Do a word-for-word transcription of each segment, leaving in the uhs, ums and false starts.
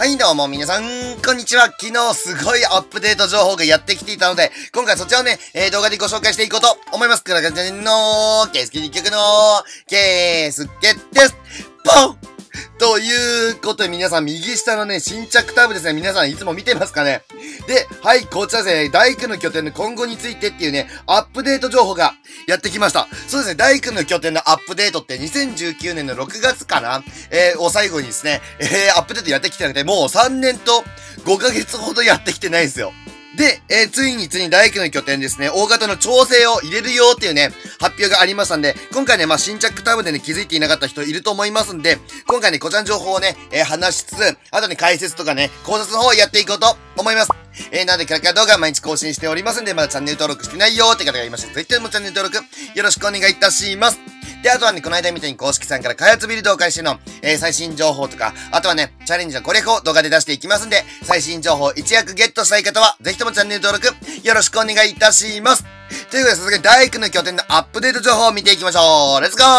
はいどうも皆さん、こんにちは。昨日すごいアップデート情報がやってきていたので、今回そちらをね、えー、動画でご紹介していこうと思います。くらかちゃんのケースケ一曲のケースケです。ポンということで皆さん、右下のね、新着タブですね。皆さんいつも見てますかね。で、はい、こちらですね、大工の拠点の今後についてっていうね、アップデート情報がやってきました。そうですね、大工の拠点のアップデートってにせんじゅうきゅうねんのろくがつかなえー、を最後にですね、えー、アップデートやってきてなくて、もうさんねんとごかげつほどやってきてないんですよ。で、えー、ついについに大工の拠点ですね、大型の調整を入れるよっていうね、発表がありましたんで、今回ね、まあ、新着タブでね、気づいていなかった人いると思いますんで、今回ね、こちらの情報をね、えー、話しつつ、あとね、解説とかね、考察の方をやっていこうと思います。えー、なので、キャラクター動画毎日更新しておりますんで、まだチャンネル登録してないよーって方がいましたら、ぜひともチャンネル登録、よろしくお願いいたします。で、あとはね、この間みたいに公式さんから開発ビルドを開始の、えー、最新情報とか、あとはね、チャレンジの攻略を動画で出していきますんで、最新情報一躍ゲットしたい方は、ぜひともチャンネル登録、よろしくお願いいたします。ということで、早速、大工の拠点のアップデート情報を見ていきましょう。レッツゴ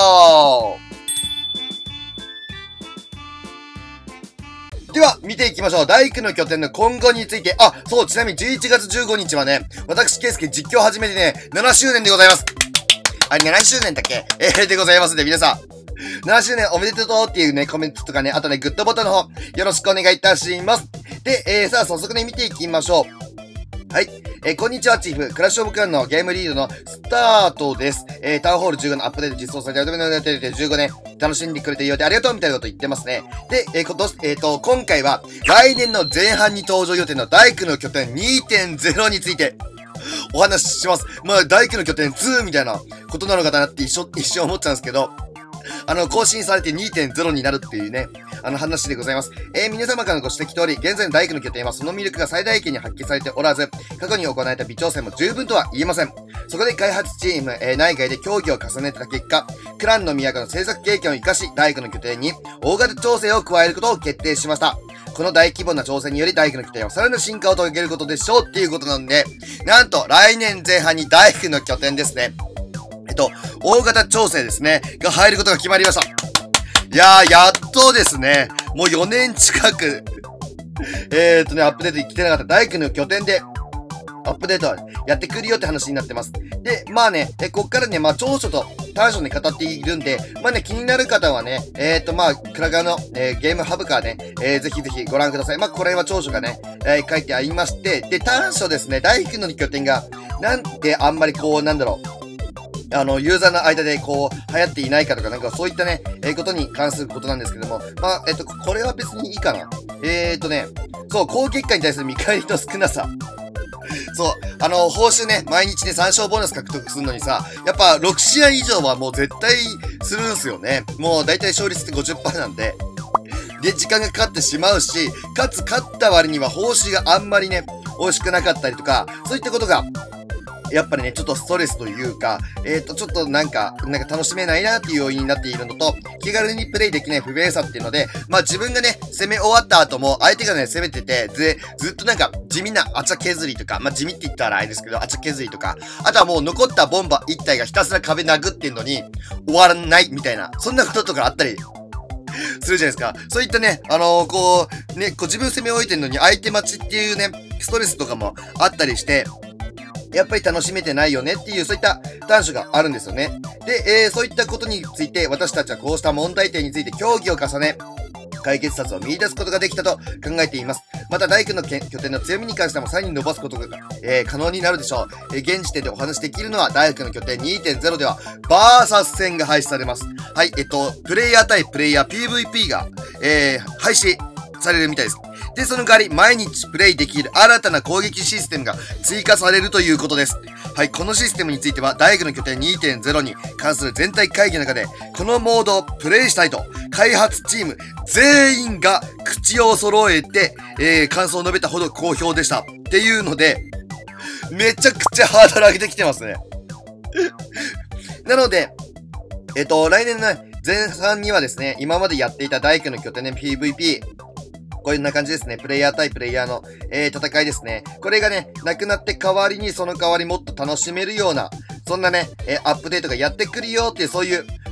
ーでは、見ていきましょう。大工の拠点の今後について、あ、そう、ちなみにじゅういちがつじゅうごにちはね、私、ケイスケ実況を始めてね、ななしゅうねんでございます。あれ、ななしゅうねんだっけえー、でございますんで、皆さん。ななしゅうねんおめでとうっていうね、コメントとかね、あとね、グッドボタンの方、よろしくお願いいたします。で、えー、さあ、早速ね、見ていきましょう。はい。えー、こんにちは、チーフ。クラッシュオブクランのゲームリードのスタートです。えー、タウンホールじゅうごのアップデート実装されたよ。じゅうごね、楽しんでくれてるようでありがとうみたいなこと言ってますね。で、えー、今年、えっと、今回は、来年の前半に登場予定の大工の拠点 にてんゼロ について、お話しします。まあ、大工の拠点ツーみたいなことなのかなって一緒、一瞬思っちゃうんですけど、あの、更新されて にてんゼロ になるっていうね、あの話でございます。えー、皆様からのご指摘通り、現在の大工の拠点はその魅力が最大限に発揮されておらず、過去に行われた微調整も十分とは言えません。そこで開発チーム、えー、内外で協議を重ねた結果、クランの都の制作経験を生かし、大工の拠点に大型調整を加えることを決定しました。この大規模な調整により大工の拠点はさらなる進化を遂げることでしょうっていうことなんで、なんと来年前半に大工の拠点ですね。えっと、大型調整ですね、が入ることが決まりました。いやー、やっとですね、もうよねん近く、えーっとね、アップデートに来てなかった大工の拠点で、アップデートやってくるよって話になってます。で、まあね、え、こっからね、まあ長所と短所に語っているんで、まあね、気になる方はね、えーと、まあ、クラガの、えー、ゲームハブからね、えー、ぜひぜひご覧ください。まあ、これは長所がね、えー、書いてありまして、で、短所ですね、大工の拠点が、なんであんまりこう、なんだろう、あの、ユーザーの間でこう、流行っていないかとか、なんかそういったね、えー、ことに関することなんですけども、まあ、えっと、これは別にいいかな。えーとね、そう、高結果に対する見返りの少なさ。そう、あの、報酬ね、毎日ね、さん勝ボーナス獲得するのにさ、やっぱろく試合以上はもう絶対するんすよね。もう大体勝率って ごじゅっパーセント なんで。で、時間がかかってしまうし、かつ勝った割には報酬があんまりね、美味しくなかったりとか、そういったことが、やっぱりね、ちょっとストレスというか、えっと、ちょっとなんか、なんか楽しめないなっていう要因になっているのと、気軽にプレイできない不便さっていうので、まあ自分がね、攻め終わった後も、相手がね、攻めてて、で、ずっとなんか、地味なあちゃ削りとか、まあ地味って言ったらあれですけど、あちゃ削りとか、あとはもう残ったボンバー一体がひたすら壁殴ってんのに、終わらないみたいな、そんなこととかあったり、するじゃないですか。そういったね、あのー、こう、ね、こう自分攻め終えてんのに相手待ちっていうね、ストレスとかもあったりして、やっぱり楽しめてないよねっていう、そういった短所があるんですよね。で、えー、そういったことについて、私たちはこうした問題点について協議を重ね、解決策を見出すことができたと考えています。また、大工の拠点の強みに関してもさらに伸ばすことが、えー、可能になるでしょう。えー、現時点でお話しできるのは、大工の拠点 にてんゼロ では、バーサス戦が廃止されます。はい、えっと、プレイヤー対プレイヤー ピーブイピー が、えー、廃止されるみたいです。で、その代わり、毎日プレイできる新たな攻撃システムが追加されるということです。はい、このシステムについては、大工の拠点 にてんゼロ に関する全体会議の中で、このモードをプレイしたいと、開発チーム全員が口を揃えて、えー、感想を述べたほど好評でした。っていうので、めちゃくちゃハードル上げてきてますね。なので、えっと、来年の前半にはですね、今までやっていた大工の拠点の ピーブイピー、こんな感じですね。プレイヤー対プレイヤーの、えー、戦いですね。これがね、なくなって代わりにその代わりもっと楽しめるような、そんなね、えー、アップデートがやってくるよっていう、そういう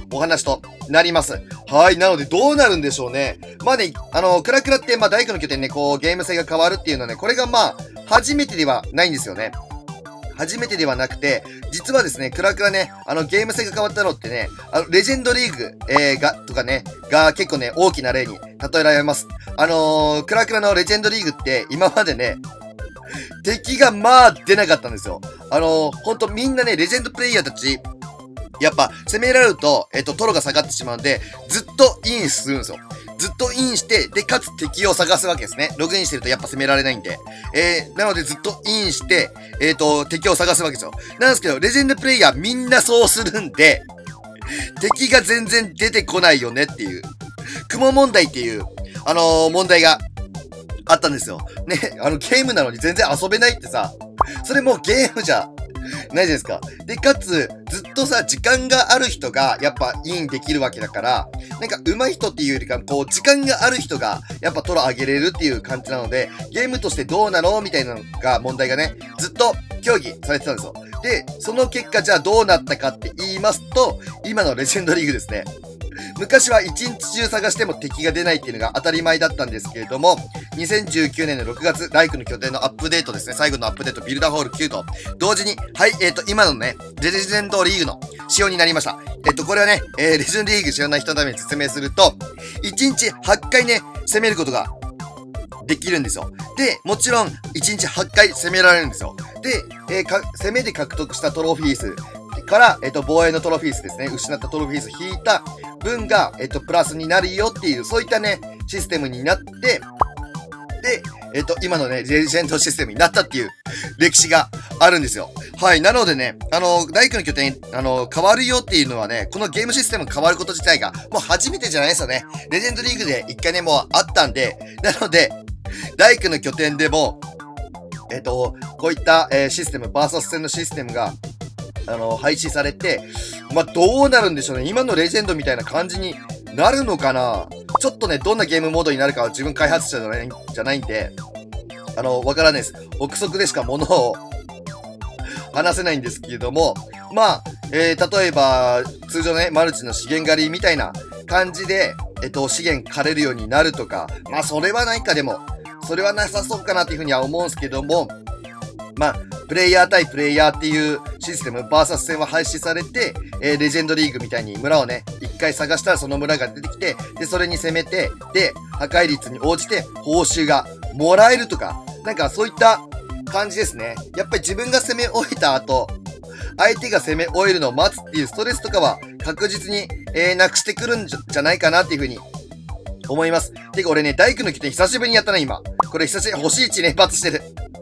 お話となります。はい。なので、どうなるんでしょうね。まあね、あの、クラクラって、まあ、大工の拠点ね、こう、ゲーム性が変わるっていうのはね、これがまあ、初めてではないんですよね。初めてではなくて、実はですね、クラクラね、あの、ゲーム性が変わったのってね、あの、レジェンドリーグ、えー、が、とかね、が結構ね、大きな例に例えられます。あのー、クラクラのレジェンドリーグって、今までね、敵がまあ出なかったんですよ。あのー、ほんとみんなね、レジェンドプレイヤーたち、やっぱ、攻められると、えっと、トロが下がってしまうんで、ずっとインするんですよ。ずっとインして、で、かつ敵を探すわけですね。ログインしてるとやっぱ攻められないんで。えー、なのでずっとインして、えっと、敵を探すわけですよ。なんですけど、レジェンドプレイヤーみんなそうするんで、敵が全然出てこないよねっていう、雲問題っていう、あのー、問題があったんですよ。ね、あの、ゲームなのに全然遊べないってさ、それもうゲームじゃ、ないじゃないですか。で、かつ、ずっとさ、時間がある人が、やっぱ、インできるわけだから、なんか、上手い人っていうよりか、こう、時間がある人が、やっぱトロ上げれるっていう感じなので、ゲームとしてどうなのみたいなのが、問題がね、ずっと協議されてたんですよ。で、その結果、じゃあどうなったかって言いますと、今のレジェンドリーグですね。昔は一日中探しても敵が出ないっていうのが当たり前だったんですけれども、にせんじゅうきゅうねんのろくがつ、ライクの拠点のアップデートですね、最後のアップデート、ビルダーホールきゅうと、同時に、はい、えっと、今のね、レジェンドリーグの仕様になりました。えっと、これはね、えー、レジェンドリーグ知らない人のために説明すると、いちにちはっかいね、攻めることができるんですよ。で、もちろん、いちにちはっかい攻められるんですよ。で、えー、か、攻めで獲得したトロフィー数から、えっと、防衛のトロフィー数ですね、失ったトロフィー数引いた分が、えっと、プラスになるよっていう、そういったね、システムになって、で、えっと、今のね、レジェンドシステムになったっていう歴史があるんですよ。はい。なのでね、あの、大工の拠点、あの、変わるよっていうのはね、このゲームシステム変わること自体が、もう初めてじゃないですよね。レジェンドリーグで一回ね、もうあったんで、なので、大工の拠点でも、えっと、こういった、えー、システム、バーサス戦のシステムが、あの、廃止されて、まあ、どうなるんでしょうね。今のレジェンドみたいな感じになるのかな。ちょっとね、どんなゲームモードになるかは自分開発者じゃない、じゃないんで、あの、わからないです。憶測でしか物を話せないんですけれども、まあ、えー、例えば、通常ね、マルチの資源狩りみたいな感じで、えっと、資源狩れるようになるとか、まあ、それはないかでも、それはなさそうかなっていうふうには思うんですけども、まあ、プレイヤー対プレイヤーっていうシステム、バーサス戦は廃止されて、えー、レジェンドリーグみたいに村をね、一回探したらその村が出てきて、で、それに攻めて、で、破壊率に応じて報酬がもらえるとか、なんかそういった感じですね。やっぱり自分が攻め終えた後、相手が攻め終えるのを待つっていうストレスとかは確実に、えー、なくしてくるんじゃ、じゃないかなっていうふうに思います。てか俺ね、大工の拠点久しぶりにやったな、今。これ久しぶり、星いち連発してる。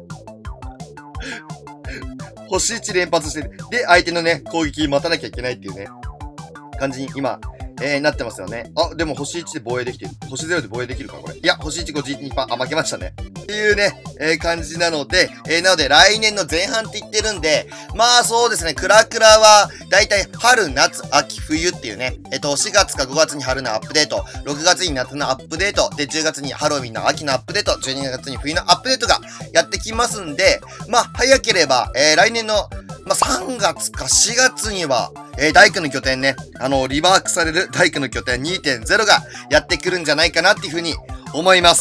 星いち連発してる。で、相手のね、攻撃待たなきゃいけないっていうね、感じに今、えー、なってますよね。あ、でも星いちで防衛できてる。星ゼロで防衛できるかこれ。いや、星いちごじゅうにパー、あ、負けましたね。っていうね、えー、感じなので、えー、なので来年の前半って言ってるんで、まあそうですね、クラクラは、だいたい春、夏、秋、冬っていうね、えっと、しがつかごがつに春のアップデート、ろくがつに夏のアップデート、で、じゅうがつにハロウィンの秋のアップデート、じゅうにがつに冬のアップデートがやってきますんで、まあ早ければ、えー、来年の、まあ、さんがつかしがつには、えー、大工の拠点ね、あの、リワークされる大工の拠点 にてんゼロ がやってくるんじゃないかなっていうふうに思います。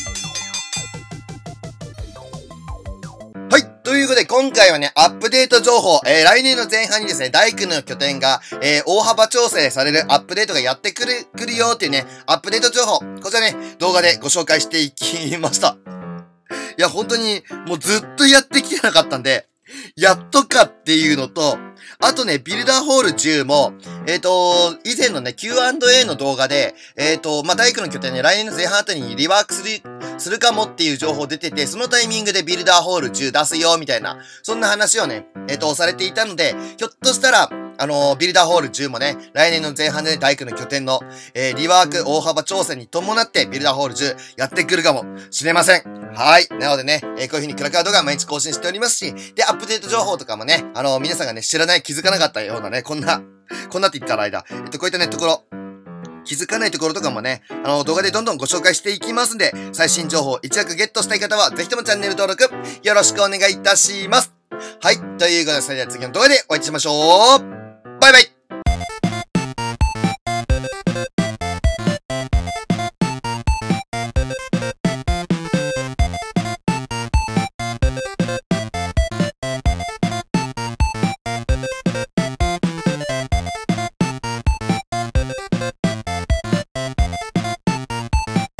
はい。ということで、今回はね、アップデート情報、えー、来年の前半にですね、大工の拠点が、えー、大幅調整されるアップデートがやってくる、くるよっていうね、アップデート情報、こちらね、動画でご紹介していきました。いや、本当に、もうずっとやってきてなかったんで、やっとかっていうのと、あとね、ビルダーホールじゅうも、えっと、以前のね、キューアンドエー の動画で、えっと、まあ、大工の拠点ね、来年の前半あたりにリワークする、するかもっていう情報出てて、そのタイミングでビルダーホールじゅう出すよ、みたいな、そんな話をね、えっと、されていたので、ひょっとしたら、あのー、ビルダーホールじゅうもね、来年の前半で、ね、大工の拠点の、えー、リワーク大幅調整に伴って、ビルダーホールじゅうやってくるかもしれません。はい。なのでね、えー、こういう風にクラクラ動画毎日更新しておりますし、で、アップデート情報とかもね、あのー、皆さんがね、知らない、気づかなかったようなね、こんな、こんなって言ったら間、えっと、こういったね、ところ、気づかないところとかもね、あの、動画でどんどんご紹介していきますんで、最新情報一躍ゲットしたい方は、ぜひともチャンネル登録、よろしくお願いいたします。はい。ということで、それでは次の動画でお会いしましょう。バイバイ。